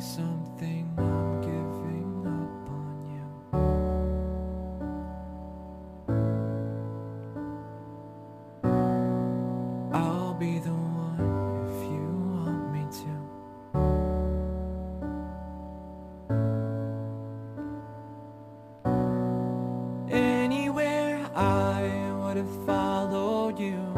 something, I'm giving up on you. I'll be the one if you want me to. Anywhere I would have followed you.